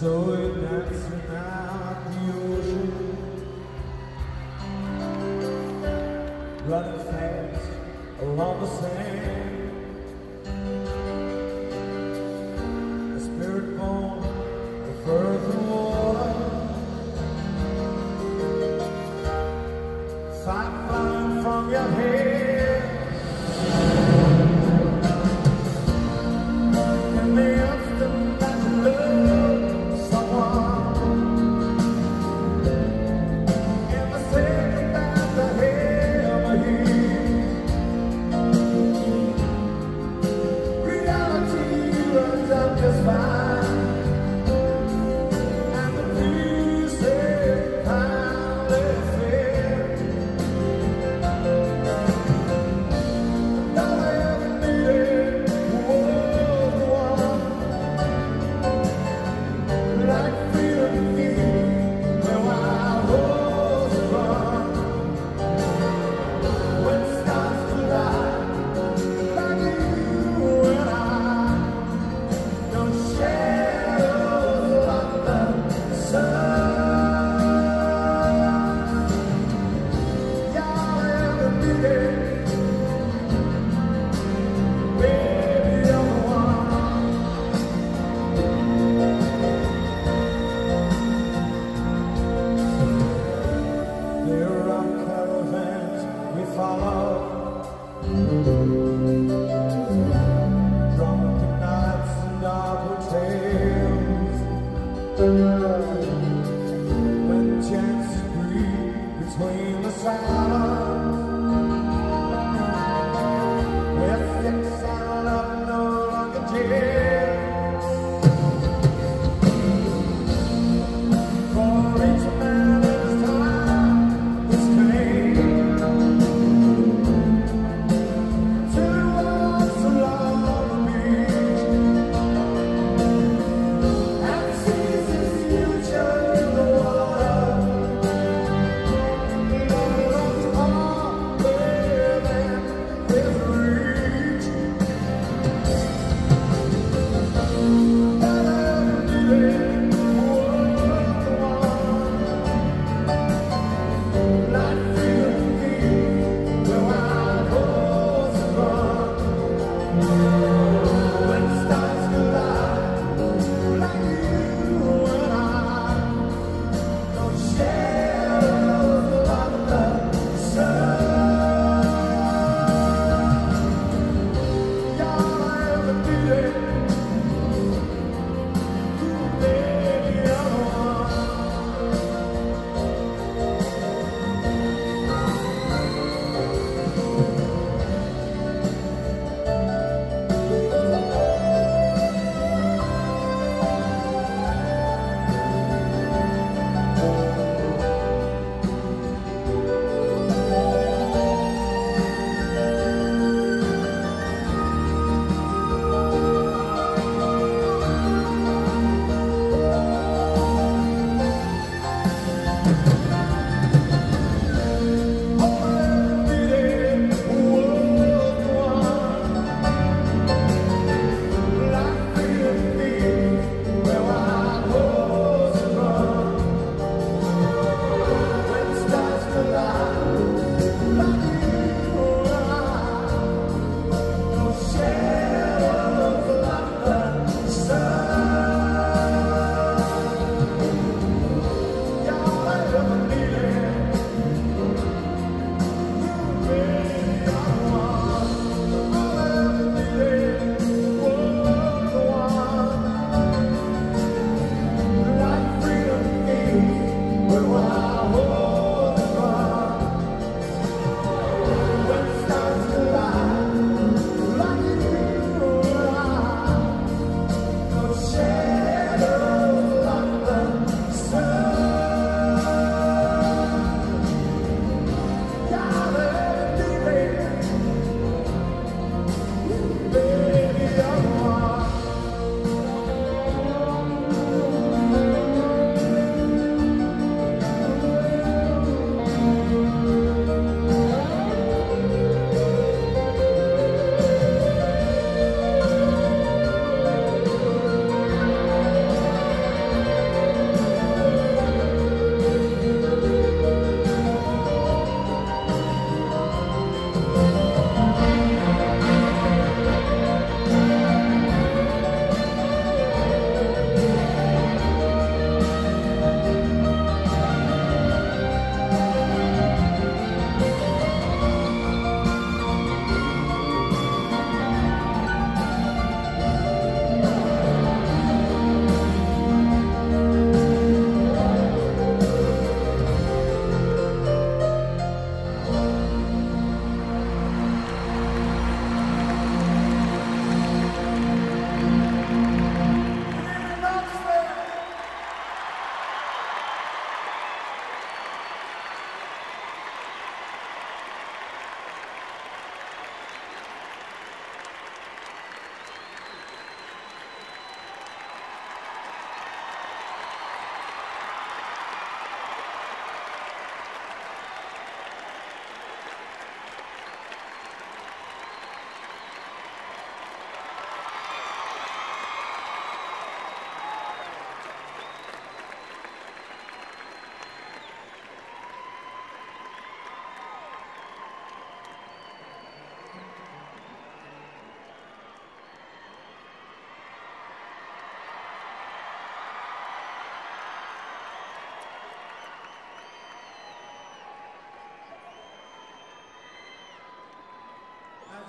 So we're dancing out the ocean, running fast along the sand. A spirit born of earth and water, fire flying from your head. In the instant that you love someone,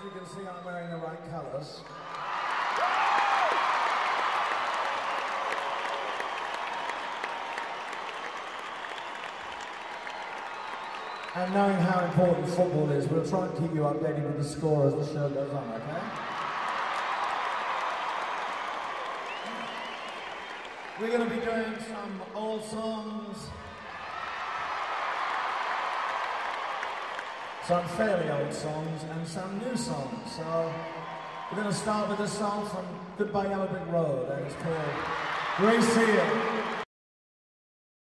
you can see, I'm wearing the right colours. And knowing how important football is, we'll try and keep you updated with the score as the show goes on, okay? We're going to be doing some old songs, some fairly old songs, and some new songs. So we're going to start with a song from Goodbye Yellow Brick Road, and it's called Grace Hill.